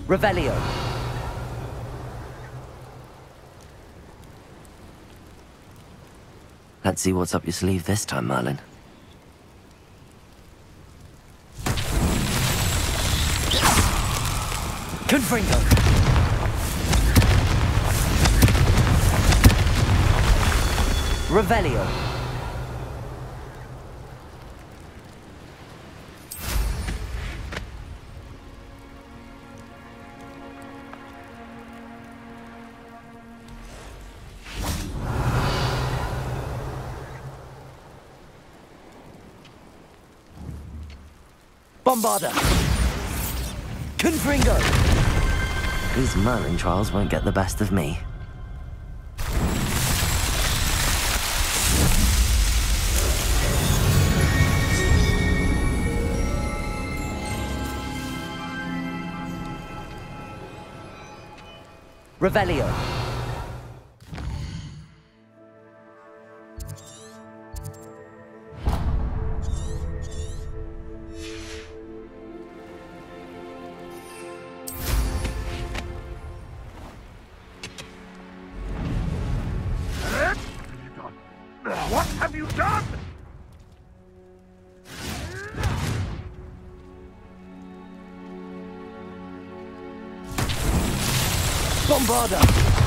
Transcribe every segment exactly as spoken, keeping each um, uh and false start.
Revelio. Let's see what's up your sleeve this time, Merlin. Confringo. Revelio. Bombarda. Confringo. These Merlin trials won't get the best of me. Revelio. What have you done? Bombarda.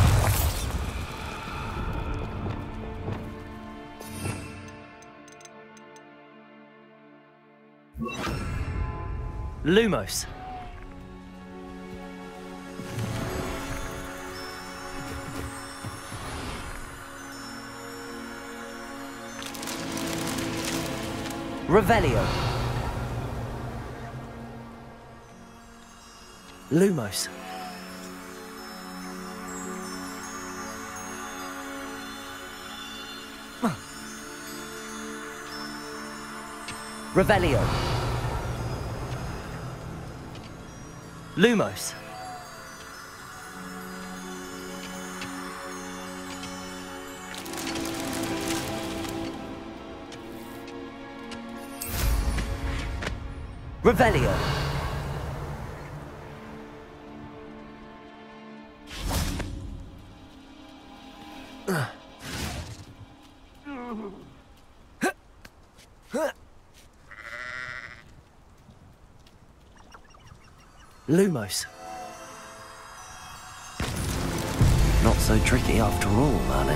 Lumos. Revelio. Lumos. Revelio. Lumos. Revelio. Lumos. Not so tricky after all, Merlin.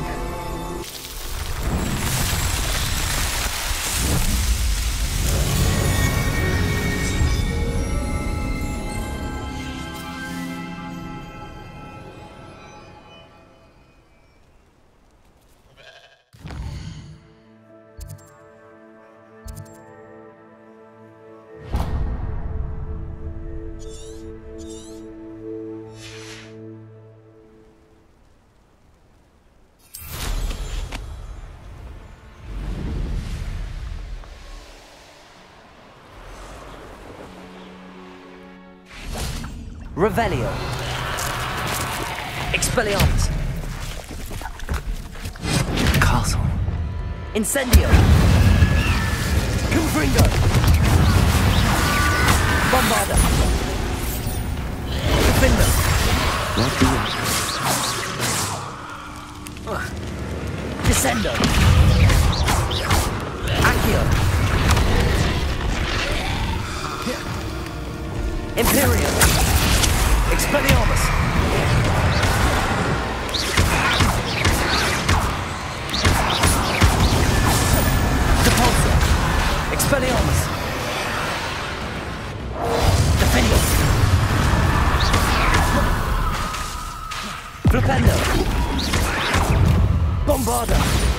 Revelio. Expelliarmus. Castle. Incendio. Confringo. Bombarda. Defender. What do you... Descendo. Accio. Imperium. Expelliarmus. Depulsor. Expelliarmus. Defender. Flipendo. Bombarda.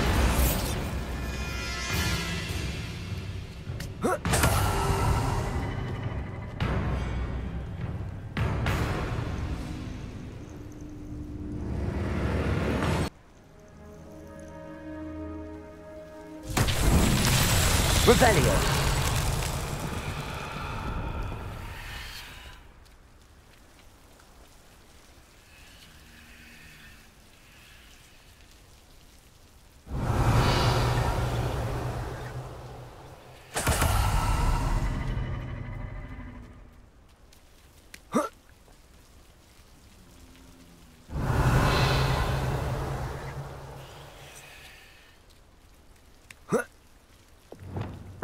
Revelio.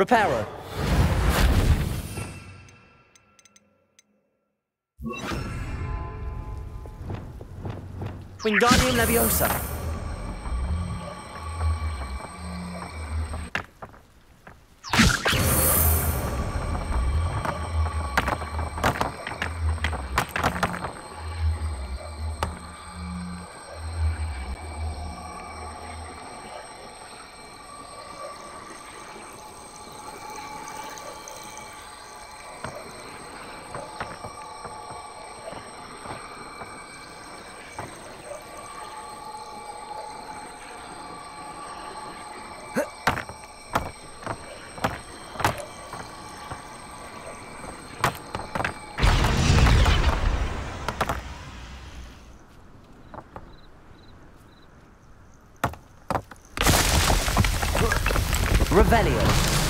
Reparo. Wingardium Leviosa. Revelio.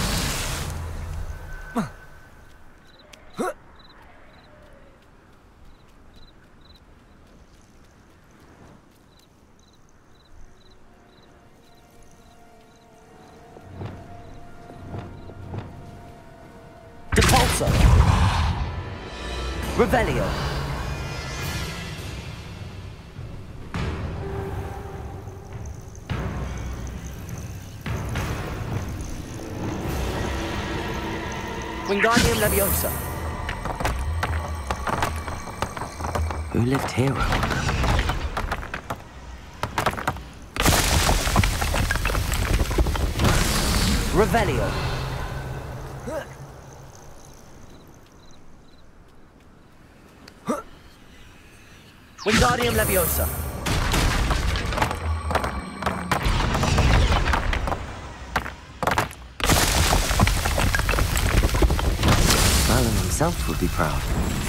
Depulso. Revelio. Wingardium Leviosa. Who lived here? Revelio. Wingardium Leviosa. Merlin himself would be proud.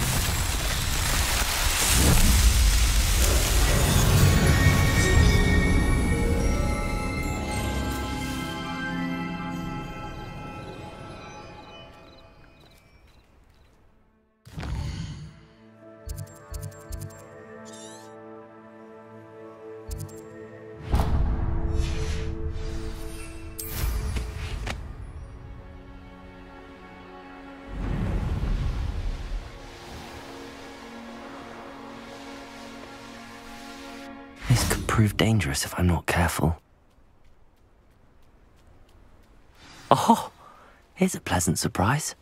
This could prove dangerous if I'm not careful. Oh, here's a pleasant surprise.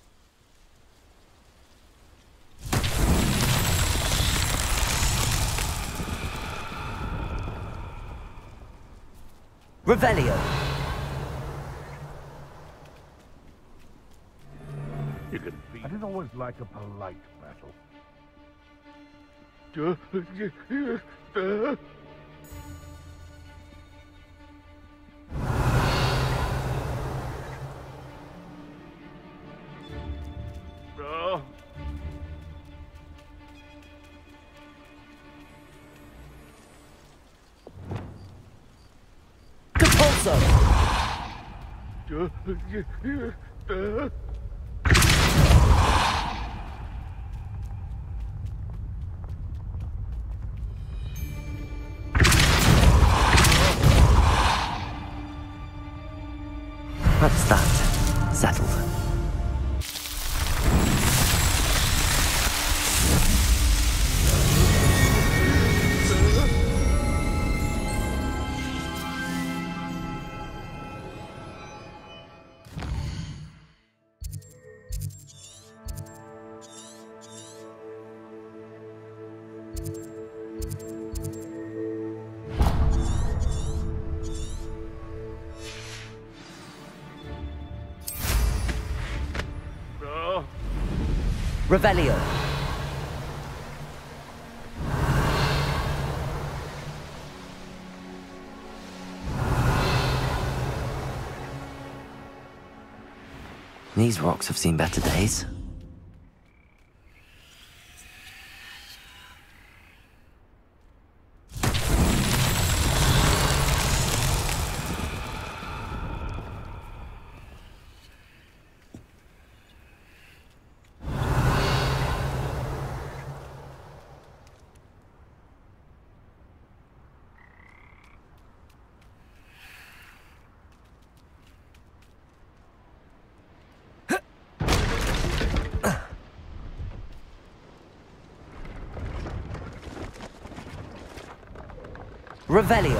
Revelio. You can be. I didn't always like a polite battle. Uh. Depulso. Uh. That's that. Settled. Revelio. These rocks have seen better days. Revelio.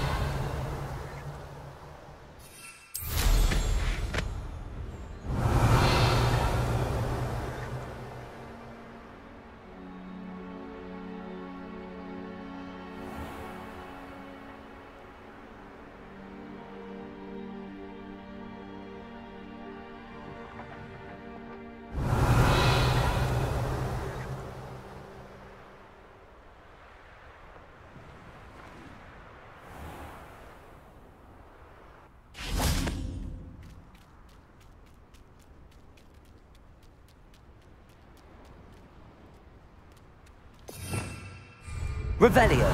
Revelio.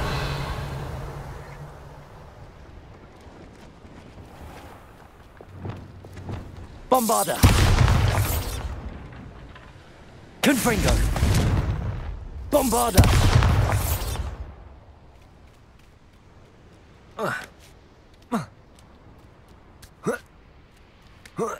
Bombarda. Confringo. Bombarda. Uh. Uh. Huh. Huh.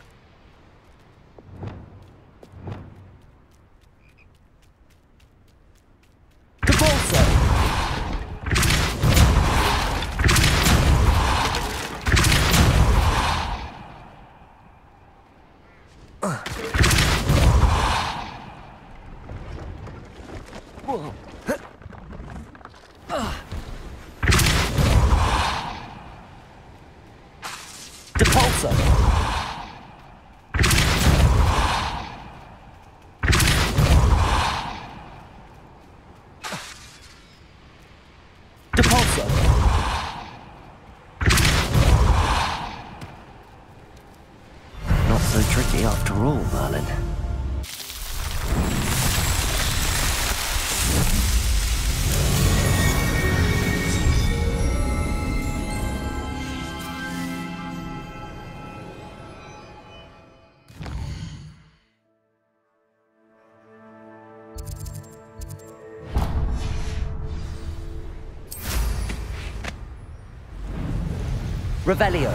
Not so tricky after all, Merlin. Revelio.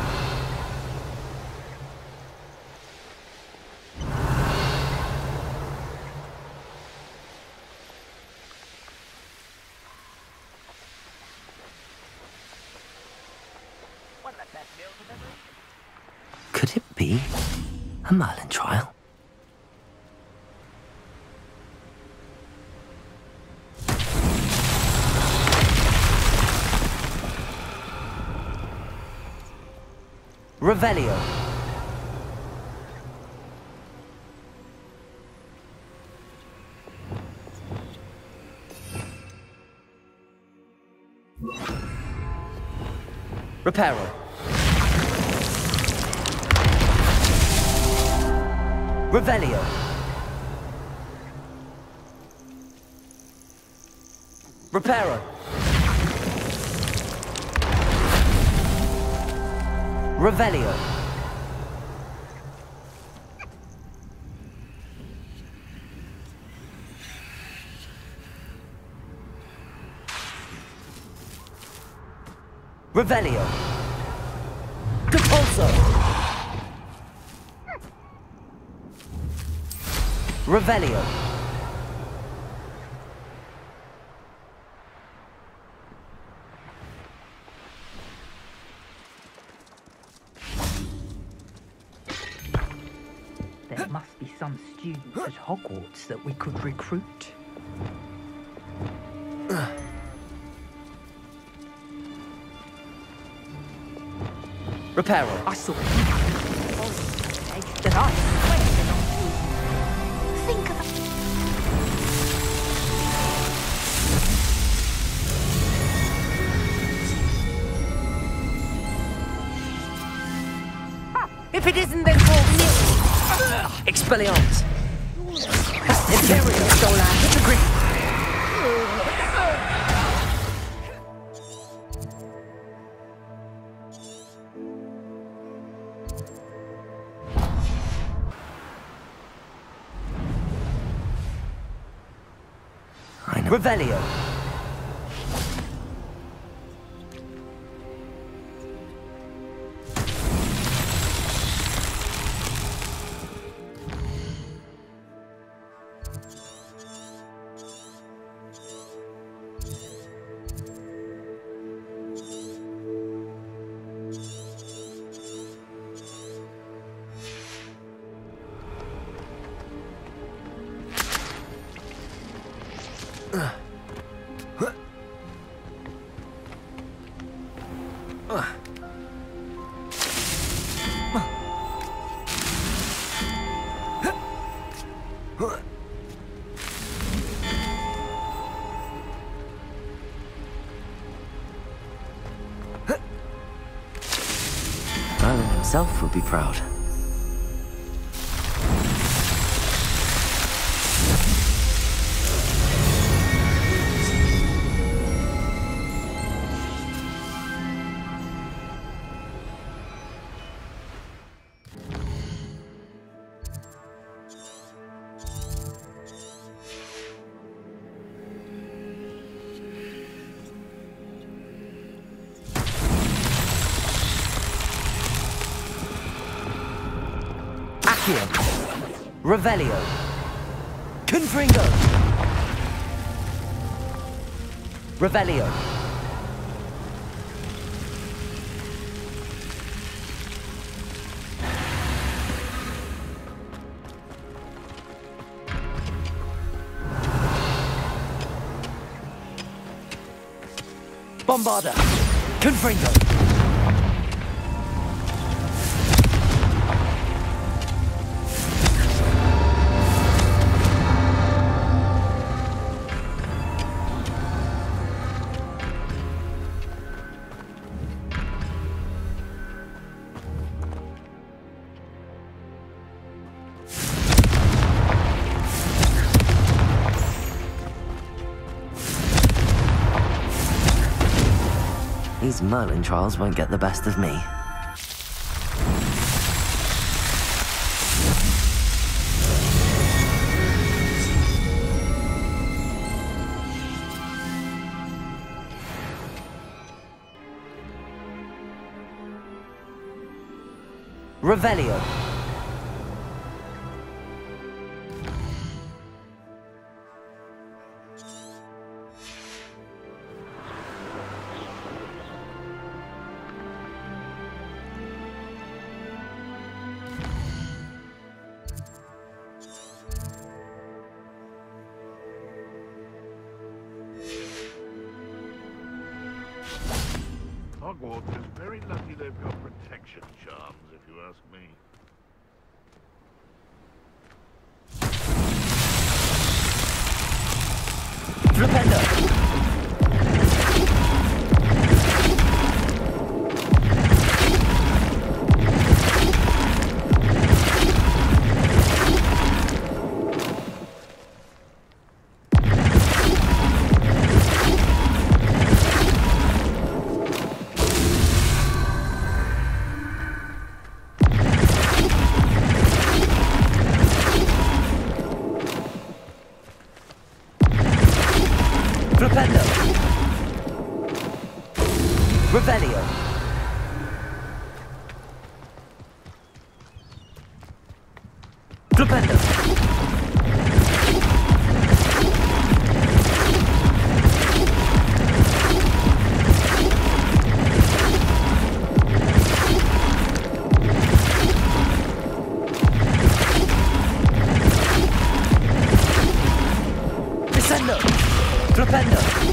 Could it be a Merlin trial? Revelio. Reparo. Revelio. Reparo. Revelio. Revelio. Compulso. Revelio. There must be some students at Hogwarts that we could recruit. Reparo. I saw that I swear belong to you. Think of If it isn't, then call me. Expelliarmus. Imperio stole our history. I know. Revelio. Merlin himself would be proud. Revelio. Confringo. Revelio. Bombarda. Confringo. These Merlin trials won't get the best of me. Revelio. Hogwarts is very lucky they've got protection charms, if you ask me. Flipendo. Revelio. Flipendo. Descendo. Flipendo.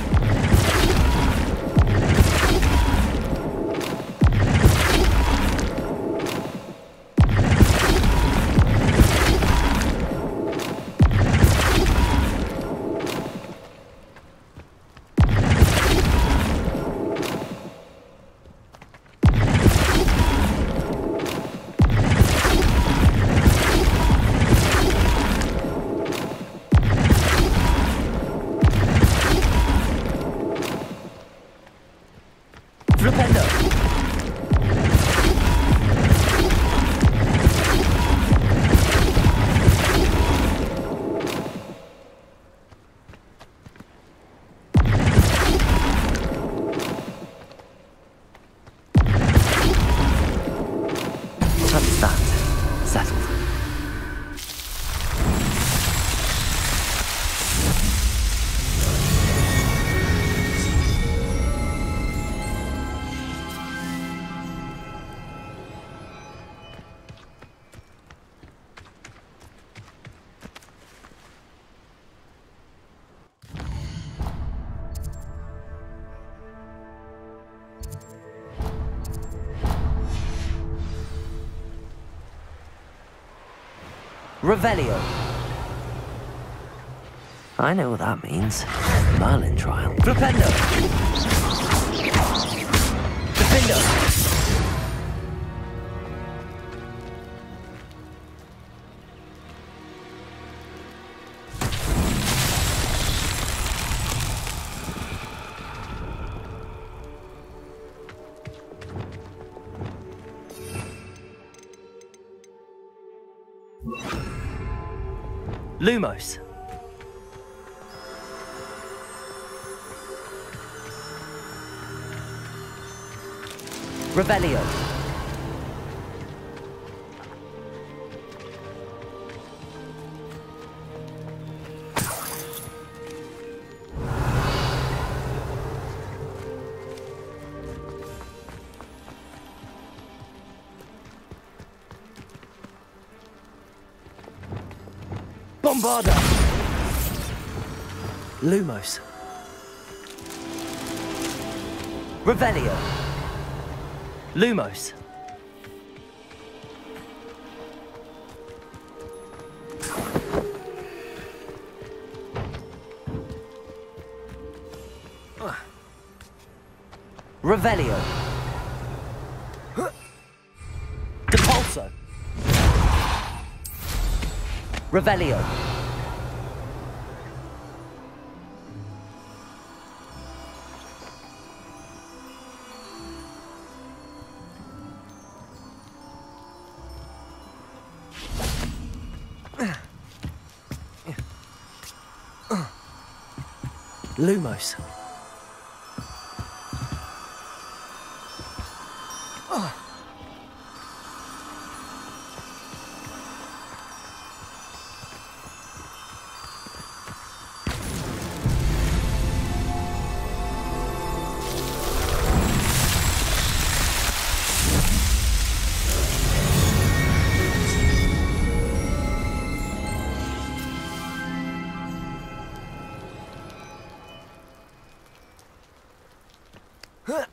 That's that. Settled. Revelio. I know what that means. Merlin Trial. Flipendo. Defendo. Lumos. Revelio. Bombarda. Lumos. Revelio. Lumos. Revelio. Depulso. Revelio. Lumos. Huh.